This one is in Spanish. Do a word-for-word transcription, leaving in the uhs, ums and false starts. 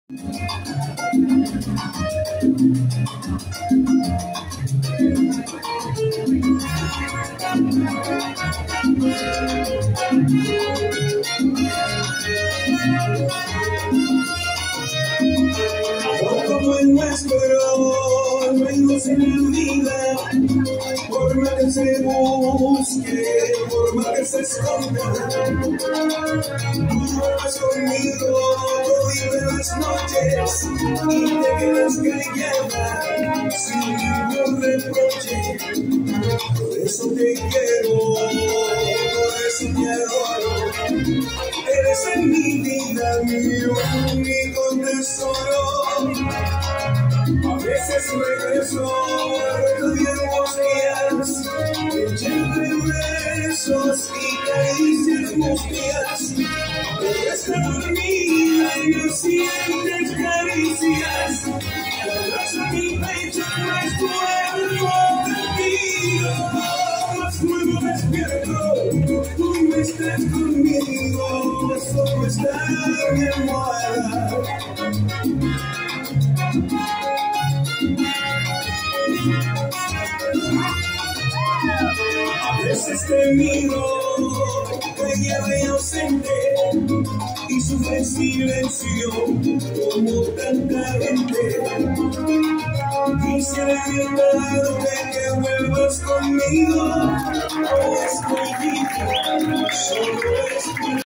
Amor como el nuestro, ruidos en la vida, por más que se busque, por más que se esconda, tú vuelves conmigo todavía las noches y te quedas callada sin ningún reproche. Por eso te quiero, por eso te adoro. Eres en mi vida mi único tesoro. A veces regreso a viejos días, lleno de besos y caricias mustias. Pero está dormida y no sientes caricias. Abraza mi pecho más fuerte contigo, más luego despierto. Tú no estás conmigo, solo está mi almohada. A veces te miro, callada y ausente, y sufre en silencio como tanta gente. Quisiera gritarte que vuelvas conmigo, no es muy difícil, solo es